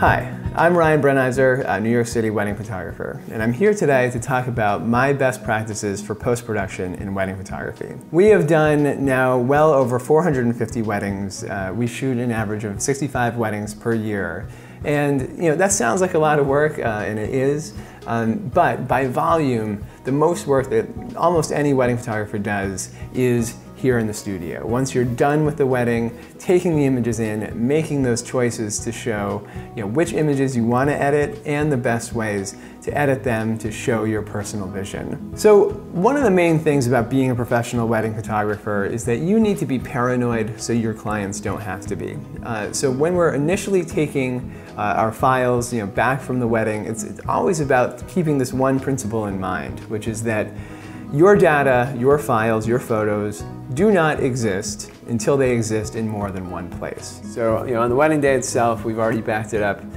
Hi, I'm Ryan Brenizer, a New York City wedding photographer, and I'm here today to talk about my best practices for post-production in wedding photography. We have done now well over 450 weddings. We shoot an average of 65 weddings per year. And that sounds like a lot of work, and it is, but by volume, the most work that almost any wedding photographer does is here in the studio. Once you're done with the wedding, taking the images in, making those choices to show which images you want to edit and the best ways to edit them to show your personal vision. So one of the main things about being a professional wedding photographer is that you need to be paranoid so your clients don't have to be. So when we're initially taking our files back from the wedding, it's always about keeping this one principle in mind, which is that your data, your files, your photos do not exist until they exist in more than one place. So on the wedding day itself, we've already backed it up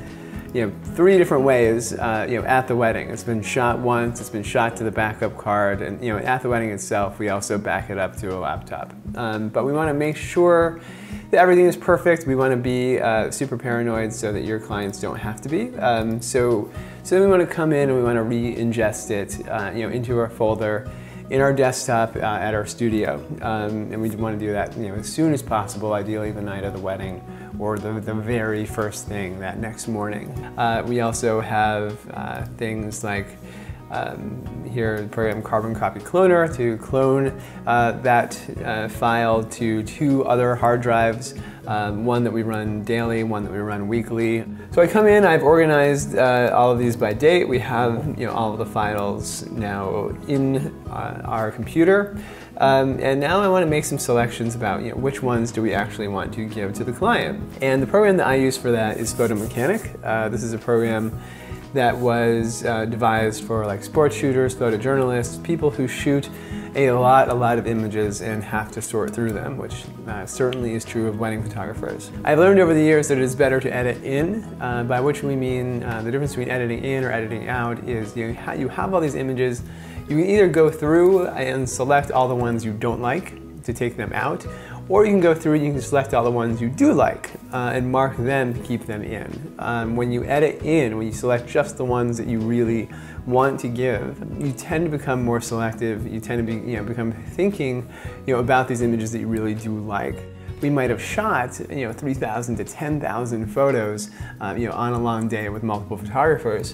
3 different ways at the wedding. It's been shot once, it's been shot to the backup card, and at the wedding itself, we also back it up to a laptop. But we want to make sure that everything is perfect. We want to be super paranoid so that your clients don't have to be. So then we want to come in and we want to re-ingest it into our folder in our desktop at our studio. And we want to do that as soon as possible, ideally the night of the wedding or the very first thing that next morning. We also have things like here, the program Carbon Copy Cloner to clone that file to 2 other hard drives, one that we run daily, one that we run weekly. So I come in, I've organized all of these by date. We have all of the files now in our computer. And now I want to make some selections about which ones do we actually want to give to the client. And the program that I use for that is PhotoMechanic. This is a program that was devised for like sports shooters, photojournalists, people who shoot a lot of images and have to sort through them, which certainly is true of wedding photographers. I've learned over the years that it is better to edit in, by which we mean the difference between editing in or editing out is you have all these images. You can either go through and select all the ones you don't like to take them out, or you can go through and you can select all the ones you do like and mark them to keep them in. When you edit in, when you select just the ones that you really want to give, you tend to become more selective. You tend to become thinking about these images that you really do like. We might have shot 3,000 to 10,000 photos on a long day with multiple photographers.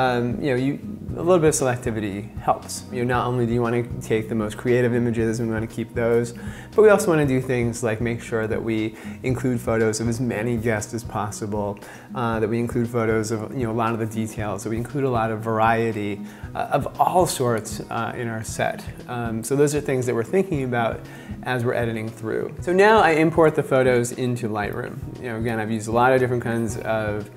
A little bit of selectivity helps. Not only do you want to take the most creative images and we want to keep those, but we also want to do things like make sure that we include photos of as many guests as possible, that we include photos of a lot of the details, that we include a lot of variety of all sorts in our set. So those are things that we're thinking about as we're editing through. So now I import the photos into Lightroom. Again, I've used a lot of different kinds of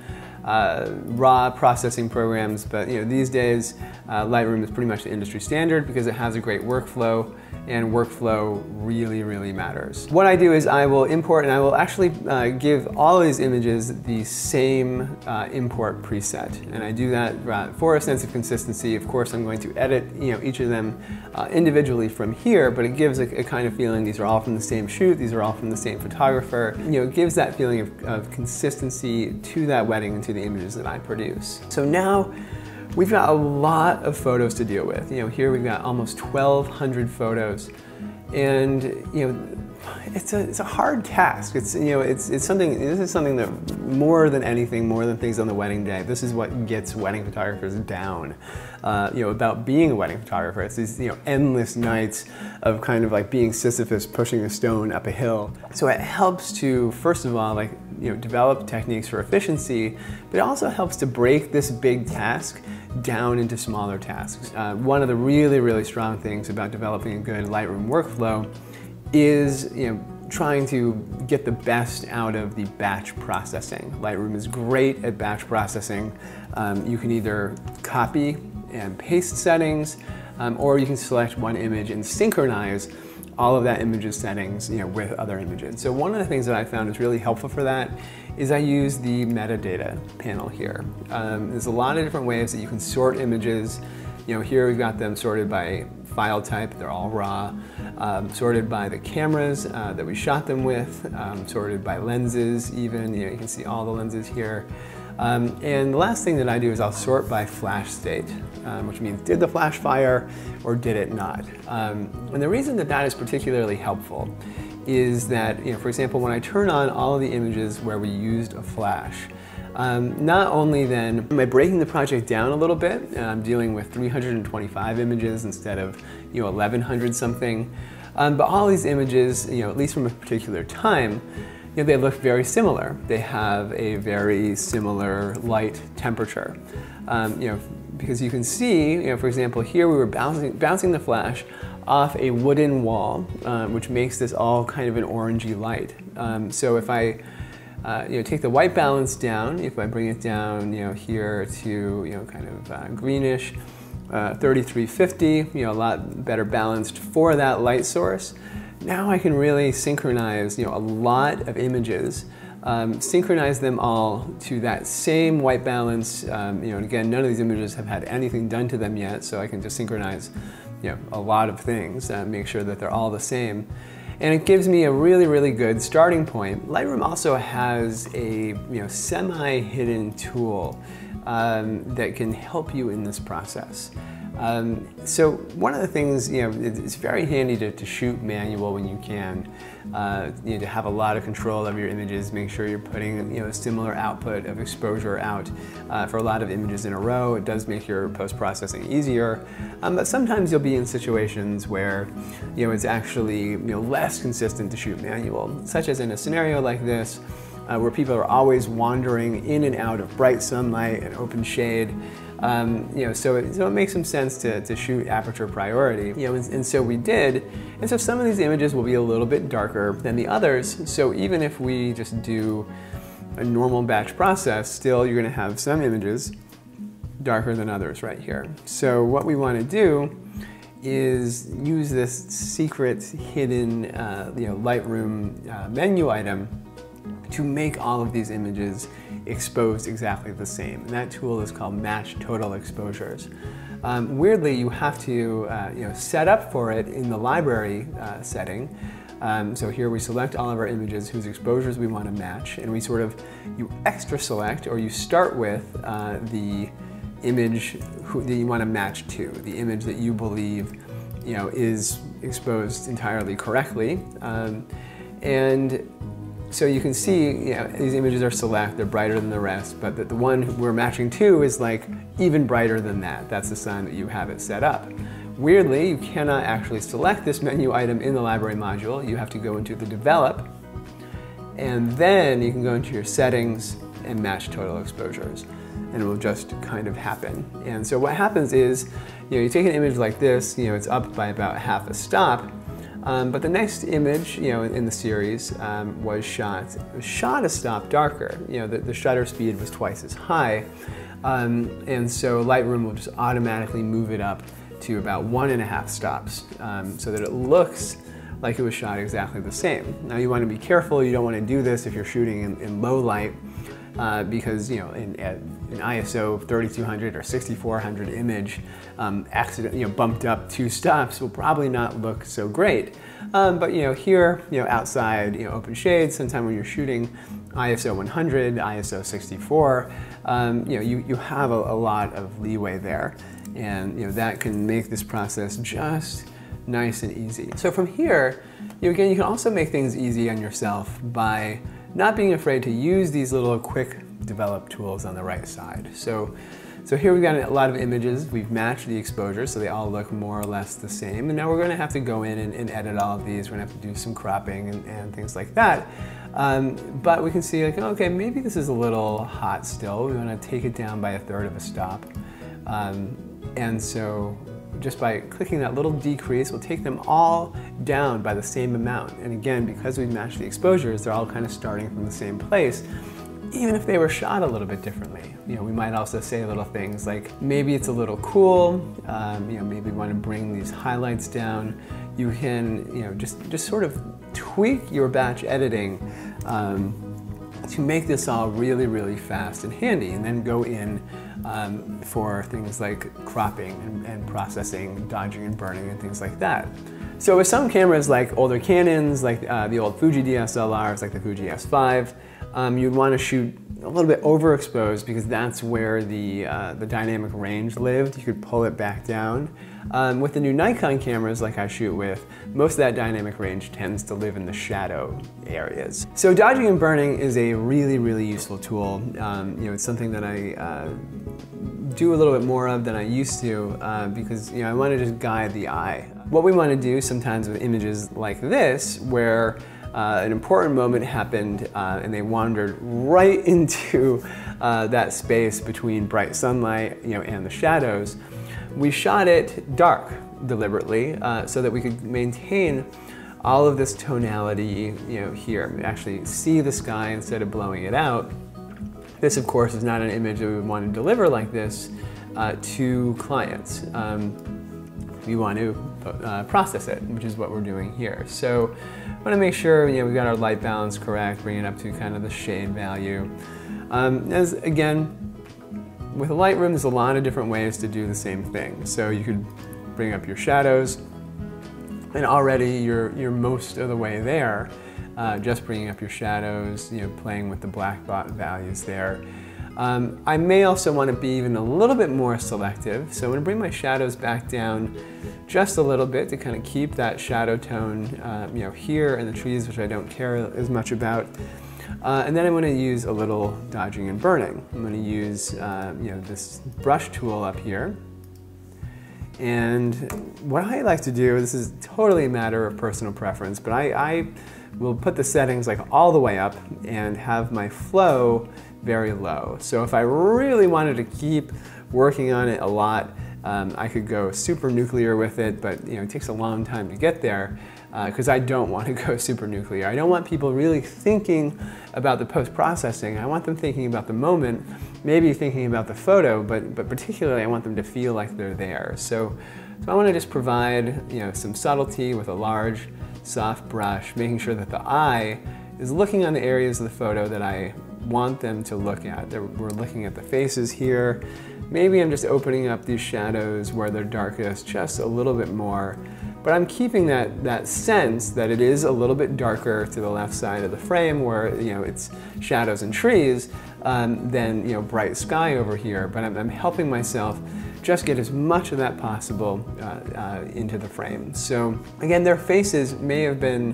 raw processing programs, but these days Lightroom is pretty much the industry standard because it has a great workflow, and workflow really matters. What I do is I will import, and I will actually give all of these images the same import preset, and I do that for a sense of consistency. Of course, I'm going to edit each of them individually from here, but it gives a kind of feeling these are all from the same shoot, these are all from the same photographer. It gives that feeling of consistency to that wedding and to the images that I produce. So now we've got a lot of photos to deal with. Here we've got almost 1,200 photos, and it's a hard task. It's something. This is something that more than anything, more than things on the wedding day, this is what gets wedding photographers down. About being a wedding photographer, it's these endless nights of kind of like being Sisyphus pushing a stone up a hill. So it helps to first of all develop techniques for efficiency, but it also helps to break this big task down into smaller tasks. One of the really strong things about developing a good Lightroom workflow is trying to get the best out of the batch processing. Lightroom is great at batch processing. You can either copy and paste settings, or you can select one image and synchronize all of that image's settings with other images. So one of the things that I found is really helpful for that is I use the metadata panel here. There's a lot of different ways that you can sort images. Here we've got them sorted by file type, they're all raw, sorted by the cameras that we shot them with, sorted by lenses even, you can see all the lenses here. And the last thing that I do is I'll sort by flash state, which means did the flash fire or did it not? And the reason that that is particularly helpful is that, for example, when I turn on all of the images where we used a flash, not only then am I breaking the project down a little bit, and I'm dealing with 325 images instead of 1,100 something, but all these images, at least from a particular time, they look very similar. They have a very similar light temperature. Because you can see, for example, here we were bouncing the flash off a wooden wall, which makes this all kind of an orangey light. So if I take the white balance down, if I bring it down here to kind of greenish, 3350, a lot better balanced for that light source. Now I can really synchronize a lot of images, synchronize them all to that same white balance. And again, none of these images have had anything done to them yet, so I can just synchronize a lot of things, make sure that they're all the same. And it gives me a really, really good starting point. Lightroom also has a semi-hidden tool that can help you in this process. So one of the things, it's very handy to shoot manual when you can. To have a lot of control of your images, make sure you're putting a similar output of exposure out for a lot of images in a row. It does make your post-processing easier, but sometimes you'll be in situations where it's actually less consistent to shoot manual, such as in a scenario like this, where people are always wandering in and out of bright sunlight and open shade. So it makes some sense to shoot aperture priority, and so we did. And so some of these images will be a little bit darker than the others. So even if we just do a normal batch process, still you're going to have some images darker than others right here. So what we want to do is use this secret hidden Lightroom menu item to make all of these images exposed exactly the same. And that tool is called Match Total Exposures. Weirdly, you have to set up for it in the library setting. So here we select all of our images whose exposures we want to match, and we you extra select, or you start with the image that you want to match to, the image that you believe is exposed entirely correctly. And so you can see, these images are select, they're brighter than the rest, but the one we're matching to is like even brighter than that. That's the sign that you have it set up. Weirdly, you cannot actually select this menu item in the library module. You have to go into the develop, and then you can go into your settings and match total exposures, and it will just kind of happen. And so what happens is, you take an image like this, it's up by about half a stop. But the next image, in the series was shot a stop darker. The shutter speed was twice as high, and so Lightroom will just automatically move it up to about 1.5 stops, so that it looks like it was shot exactly the same. Now you want to be careful. You don't want to do this if you're shooting in low light, because in ISO 3200 or 6400 image, bumped up 2 stops will probably not look so great. But here, outside, open shade, sometime when you're shooting ISO 100, ISO 64, you have a lot of leeway there, and that can make this process just nice and easy. So from here, again, you can also make things easy on yourself by not being afraid to use these little quick develop tools on the right side. So here we've got a lot of images. We've matched the exposure so they all look more or less the same. And now we're going to have to go in and edit all of these. We're going to have to do some cropping and things like that. But we can see, like, okay, maybe this is a little hot still. We want to take it down by 1/3 of a stop. And so just by clicking that little decrease, we'll take them all down by the same amount. And again, because we've matched the exposures, they're all kind of starting from the same place, even if they were shot a little bit differently. We might also say little things like, maybe it's a little cool, maybe we want to bring these highlights down. You can, just sort of tweak your batch editing to make this all really, really fast and handy, and then go in for things like cropping and processing, dodging and burning, and things like that. So with some cameras like older Canons, like the old Fuji DSLRs, like the Fuji S5, you'd want to shoot a little bit overexposed because that's where the dynamic range lived. You could pull it back down. With the new Nikon cameras like I shoot with, most of that dynamic range tends to live in the shadow areas. So dodging and burning is a really, really useful tool. It's something that I do a little bit more of than I used to because I want to just guide the eye. What we want to do sometimes with images like this, where an important moment happened and they wandered right into that space between bright sunlight and the shadows, we shot it dark deliberately so that we could maintain all of this tonality here. Actually see the sky instead of blowing it out. This, of course, is not an image that we would want to deliver like this to clients. We want to process it, which is what we're doing here. So I want to make sure we've got our light balance correct, bring it up to kind of the shade value. As again, with Lightroom, there's a lot of different ways to do the same thing. So you could bring up your shadows, and already you're most of the way there. Just bringing up your shadows, playing with the black values there. I may also want to be even a little bit more selective, so I'm going to bring my shadows back down just a little bit to kind of keep that shadow tone here in the trees, which I don't care as much about. And then I'm going to use a little dodging and burning. I'm going to use this brush tool up here. And what I like to do, this is totally a matter of personal preference, but I will put the settings like all the way up and have my flow very low. So if I really wanted to keep working on it a lot, I could go super nuclear with it, but it takes a long time to get there because I don't want to go super nuclear. I don't want people really thinking about the post-processing. I want them thinking about the moment, maybe thinking about the photo, but particularly I want them to feel like they're there. So I want to just provide some subtlety with a large, soft brush, making sure that the eye is looking on the areas of the photo that I want them to look at. We're looking at the faces here. Maybe I'm just opening up these shadows where they're darkest just a little bit more, but I'm keeping that sense that it is a little bit darker to the left side of the frame where it's shadows and trees than bright sky over here, but I'm helping myself just get as much of that possible into the frame. So again, their faces may have been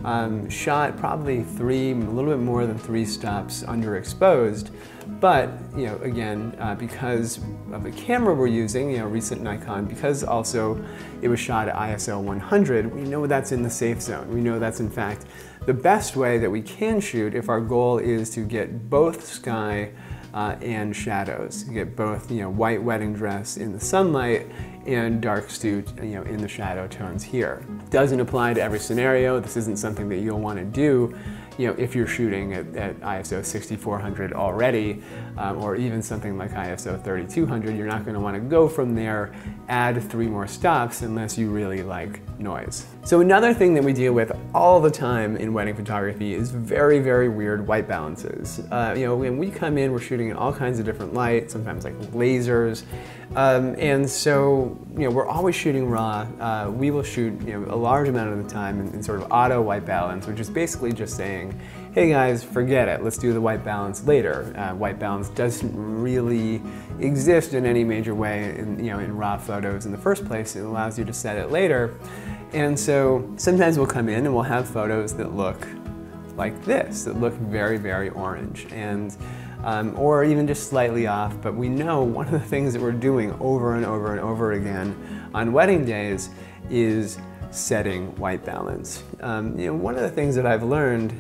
shot probably a little bit more than 3 stops underexposed, but again, because of the camera we're using, recent Nikon, because also it was shot at ISO 100, we know that's in the safe zone. We know that's in fact the best way that we can shoot if our goal is to get both sky and shadows, get both white wedding dress in the sunlight and dark suit in the shadow tones here. Doesn't apply to every scenario. This isn't something that you'll want to do if you're shooting at ISO 6400 already, or even something like ISO 3200. You're not going to want to go from there, add 3 more stops unless you really like noise. So another thing that we deal with all the time in wedding photography is very, very weird white balances. When we come in, we're shooting in all kinds of different light, sometimes like lasers, and so we're always shooting raw. We will shoot a large amount of the time in sort of auto white balance, which is basically just saying, hey guys, forget it, let's do the white balance later. White balance doesn't really exist in any major way in raw photos in the first place. It allows you to set it later. And so sometimes we'll come in and we'll have photos that look like this, that look very, very orange, and or even just slightly off. But we know one of the things that we're doing over and over and over again on wedding days is setting white balance. One of the things that I've learned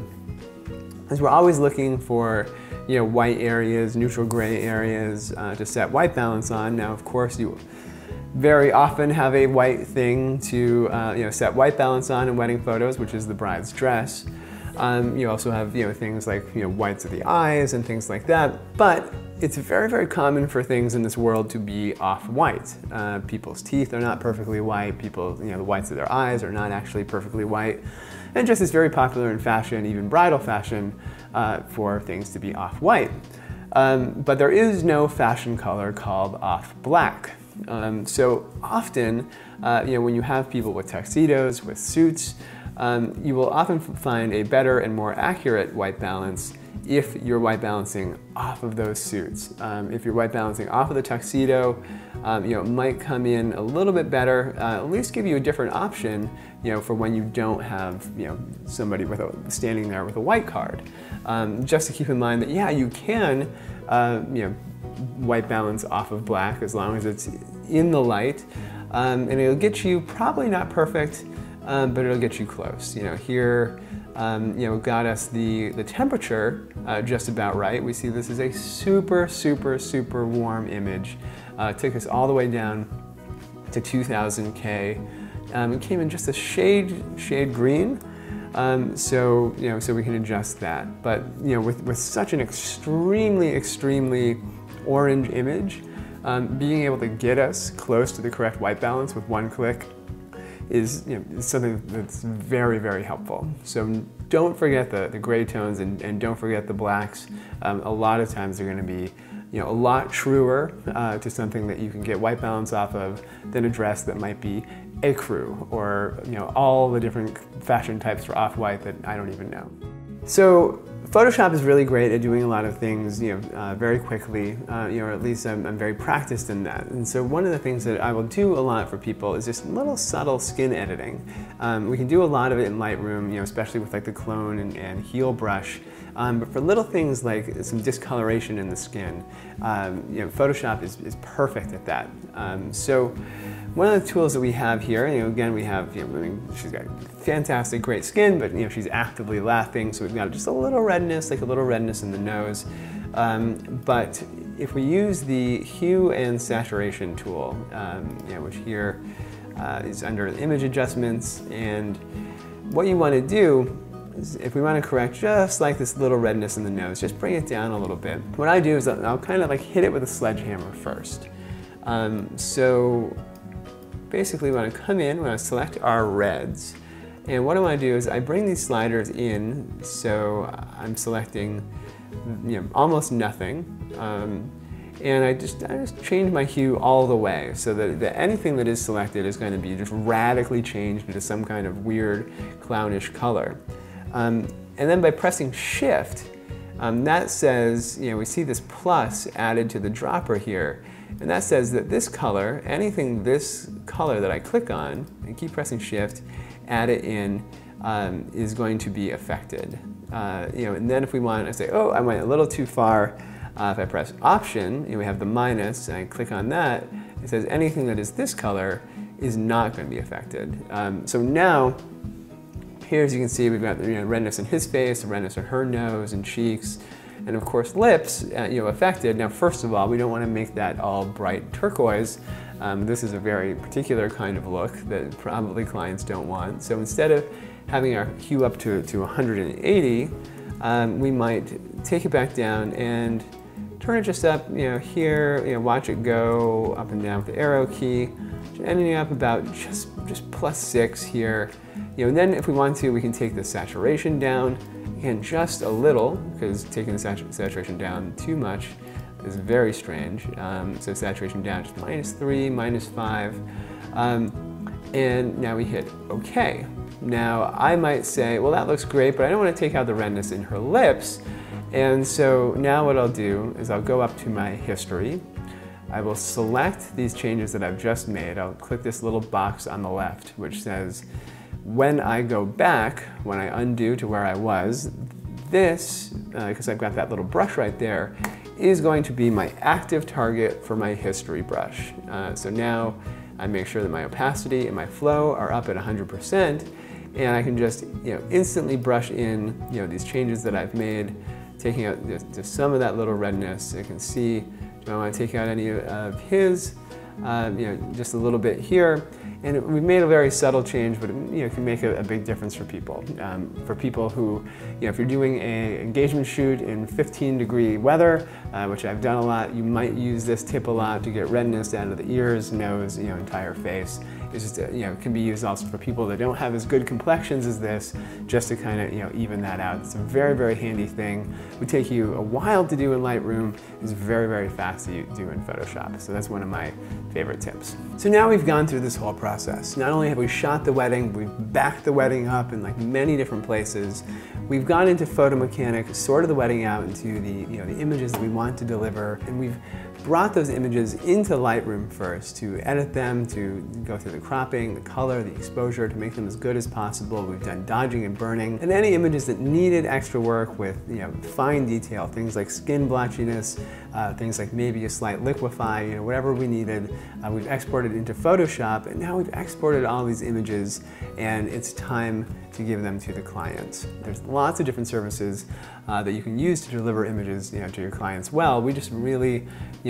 is we're always looking for white areas, neutral gray areas to set white balance on. Now, of course, you very often have a white thing to set white balance on in wedding photos, which is the bride's dress. You also have things like whites of the eyes and things like that. But it's very, very common for things in this world to be off-white. People's teeth are not perfectly white. The whites of their eyes are not actually perfectly white. And just it's very popular in fashion, even bridal fashion, for things to be off-white. But there is no fashion color called off-black. So often, when you have people with tuxedos, with suits, you will often find a better and more accurate white balance if you're white balancing off of those suits. If you're white balancing off of the tuxedo, it might come in a little bit better, at least give you a different option, for when you don't have, somebody standing there with a white card. Just to keep in mind that, yeah, you can, white balance off of black as long as it's in the light, and it'll get you probably not perfect, but it'll get you close. Here, got us the temperature just about right. We see this is a super, super, super warm image. It took us all the way down to 2000 K. It came in just a shade green. So we can adjust that. But with such an extremely orange image, being able to get us close to the correct white balance with one click is something that's very, very helpful. So don't forget the gray tones and don't forget the blacks. A lot of times they're going to be a lot truer to something that you can get white balance off of than a dress that might be ecru or all the different fashion types for off-white that I don't even know. So Photoshop is really great at doing a lot of things, very quickly, or at least I'm very practiced in that. And so one of the things that I will do a lot for people is just little subtle skin editing. We can do a lot of it in Lightroom, especially with like the clone and heel brush. But for little things like some discoloration in the skin, Photoshop is perfect at that. So one of the tools that we have here, again, we have, she's got fantastic, great skin, but she's actively laughing, so we've got just a little redness, like a little redness in the nose. But if we use the hue and saturation tool, which here is under image adjustments, and what you want to do is, if we want to correct just like this little redness in the nose, just bring it down a little bit. What I do is I'll kind of like hit it with a sledgehammer first. So basically when I come in, when I select our reds, and what I want to do is I bring these sliders in, so I'm selecting almost nothing, and I just change my hue all the way so that anything that is selected is going to be just radically changed into some kind of weird clownish color. And then by pressing Shift, that says, we see this plus added to the dropper here, and that says that this color, anything this color that I click on, and keep pressing Shift, add it in, is going to be affected. And then if we want to say, oh, I went a little too far, if I press Option, we have the minus, and I click on that, it says anything that is this color is not going to be affected. So now, here as you can see, we've got the redness in his face, the redness in her nose and cheeks, and of course lips, affected. Now, first of all, we don't want to make that all bright turquoise. This is a very particular kind of look that probably clients don't want. So instead of having our hue up to 180, we might take it back down and turn it just up, here, watch it go up and down with the arrow key, ending up about just +6 here. And then if we want to, we can take the saturation down, again, just a little, because taking the saturation down too much is very strange. So saturation down just -3, -5, and now we hit OK. Now I might say, well, that looks great, but I don't want to take out the redness in her lips. And so now what I'll do is I'll go up to my history. I will select these changes that I've just made. I'll click this little box on the left, which says, when I go back, when I undo to where I was, this, because I've got that little brush right there, is going to be my active target for my history brush. So now I make sure that my opacity and my flow are up at 100%, and I can just instantly brush in these changes that I've made, taking out just some of that little redness. You can see, do I want to take out any of his? Just a little bit here. And we've made a very subtle change, but it can make a big difference for people. For people who, if you're doing an engagement shoot in 15-degree weather, which I've done a lot, you might use this tip a lot to get redness down to the ears, nose, entire face. It's just, can be used also for people that don't have as good complexions as this, just to kind of, even that out. It's a very, very handy thing. It would take you a while to do in Lightroom. It's very, very fast to do in Photoshop. So that's one of my favorite tips. So now we've gone through this whole process. Not only have we shot the wedding, we've backed the wedding up in like many different places. We've gone into Photo Mechanic, sorted the wedding out into the images that we want to deliver, and we've brought those images into Lightroom first to edit them, to go through the cropping, the color, the exposure, to make them as good as possible. We've done dodging and burning, and any images that needed extra work with fine detail, things like skin blotchiness, things like maybe a slight liquefy, whatever we needed, we've exported into Photoshop, and now we've exported all these images, and it's time to give them to the client. There's lots of different services that you can use to deliver images to your clients well. We just really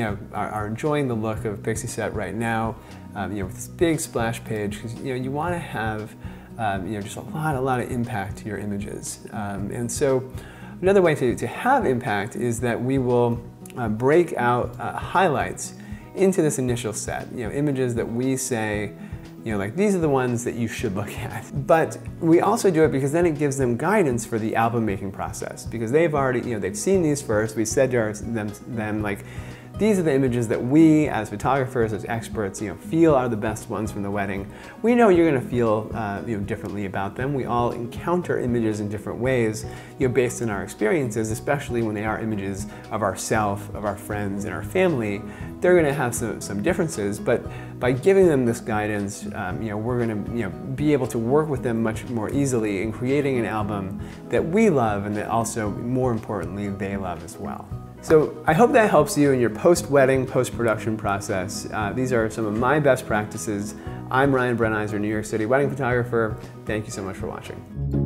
are enjoying the look of Pixieset right now, with this big splash page, because you want to have just a lot of impact to your images. And so another way to have impact is that we will break out highlights into this initial set, images that we say, like these are the ones that you should look at. But we also do it because then it gives them guidance for the album making process, because they've already, they've seen these first. We said to them like, these are the images that we, as photographers, as experts, feel are the best ones from the wedding. We know you're going to feel, differently about them. We all encounter images in different ways, based on our experiences, especially when they are images of ourselves, of our friends, and our family. They're going to have some differences, but by giving them this guidance, we're going to, be able to work with them much more easily in creating an album that we love and that also, more importantly, they love as well. So I hope that helps you in your post-wedding, post-production process. These are some of my best practices. I'm Ryan Brenizer, New York City wedding photographer. Thank you so much for watching.